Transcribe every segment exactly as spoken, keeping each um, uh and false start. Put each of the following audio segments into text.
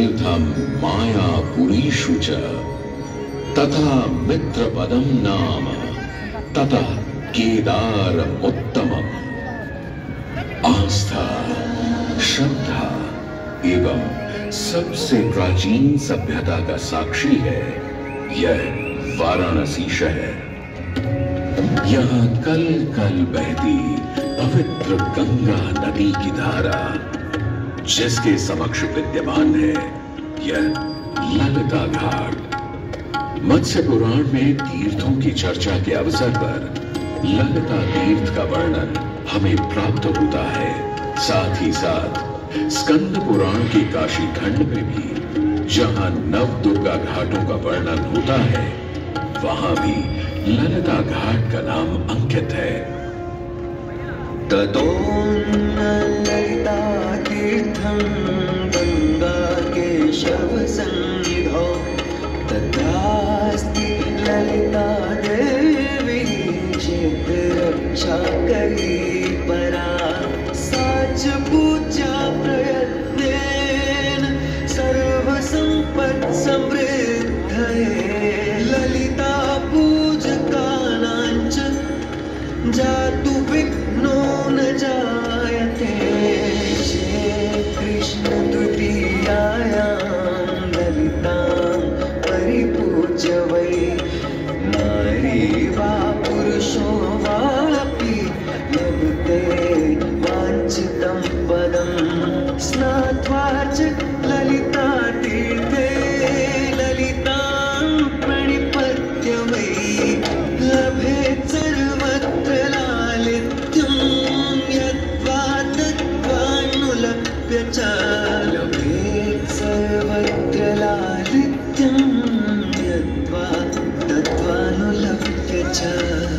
तीर्थम मायापुरीषु च तथा मित्रपदम नाम ततः केदारमुत्तमम्। आस्था, श्रद्धा एवं सबसे प्राचीन सभ्यता का साक्षी है यह वाराणसी शहर। यहाँ कल कल बहती पवित्र गंगा नदी की धारा, जिसके समक्ष विद्यमान है यह ललिता घाट। मत्स्य पुराण में तीर्थों की चर्चा के अवसर पर ललिता तीर्थ का वर्णन हमें प्राप्त होता है। साथ ही साथ स्कंद पुराण के काशी खंड में भी जहां नव दुर्गा घाटों का वर्णन होता है, वहां भी ललिता घाट का नाम अंकित है। ततो ललिता तीर्थम गंगा केशव सन्निधौ तत्रास्ति ललिता देवी क्षेत्र रक्षा करी परा। साच पूजा प्रयत्नेन सर्व संपत् समृद्धये ललिता पूजकानांच जातु विघ्नो न जायते। श्री कृष्ण तृतीयायां ललितां परिपूज्य वै नारी वा पुरुषो वापि लभते वाञ्छितं पदं। स्नात्वा च ललिता तीर्थे ललितां प्रणिपत्य वै लभेत् सर्वत्र लालित्यं। यद्वा तद्वानुलभ्य च लभेत् सर्वत्र लालित्यं। यद्वा तद्वानुलभ्य च।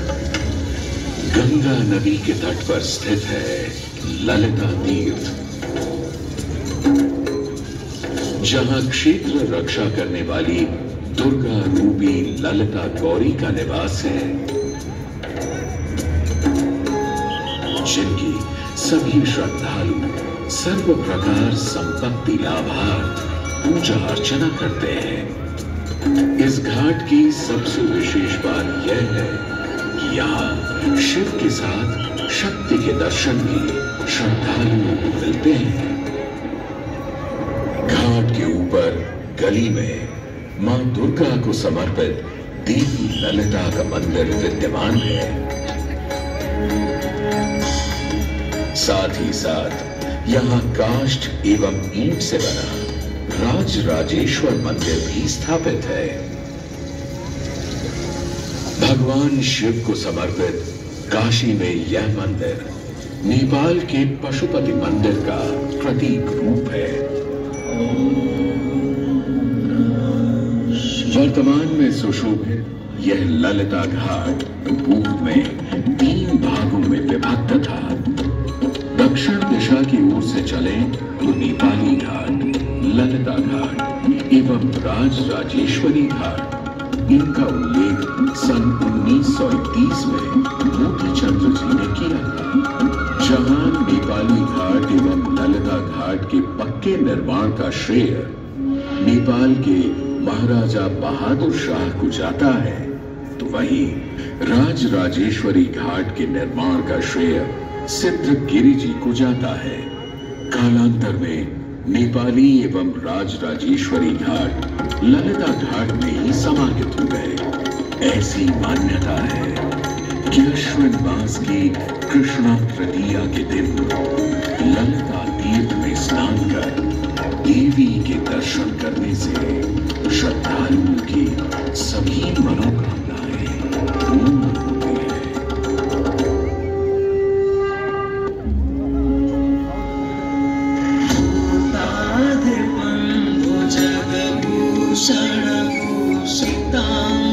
गंगा नदी के तट पर स्थित है ललिता तीर्थ, जहां क्षेत्र रक्षा करने वाली दुर्गा रूपी ललिता गौरी का निवास है, जिनकी सभी श्रद्धालु सर्व प्रकार संपत्ति लाभार्थ पूजा अर्चना करते हैं। इस घाट की सबसे विशेष बात यह है कि यहाँ शिव के साथ शक्ति के दर्शन भी श्रद्धालुओं को मिलते हैं। घाट के ऊपर गली में मां दुर्गा को समर्पित देवी ललिता का मंदिर विद्यमान है। साथ ही साथ यहाँ काष्ठ एवं ईंट से बना राज राजेश्वर मंदिर भी स्थापित है। भगवान शिव को समर्पित काशी में यह मंदिर नेपाल के पशुपति मंदिर का प्रतीक रूप है। वर्तमान में सुशोभित यह ललिता घाट पूर्व में तीन भागों में विभक्त था। दक्षिण दिशा की ओर से चले तो नेपाली घाट, ललिता घाट एवं राज राजेश्वरी घाट। इनका उल्लेख सन उन्नीस सौ इकतीस में मोती चंद्र जी ने किया था, जहां नेपाली घाट एवं ललिता घाट के पक्के निर्माण का श्रेय नेपाल के महाराजा बहादुर शाह को जाता है, तो वहीं राज राजेश्वरी घाट के निर्माण का श्रेय सिद्धगिरि जी को जाता है। कालांतर में नेपाली एवं राज राजेश्वरी घाट ललिता घाट में ही समाहित हो गए। ऐसी मान्यता है कि अश्विन मास की कृष्ण तृतीया के दिन ललिता तीर्थ में स्नान कर देवी के दर्शन करने से श्रद्धालुओं की सभी मनोकामनाएं पूर्ण होती है। भूषण भूषितां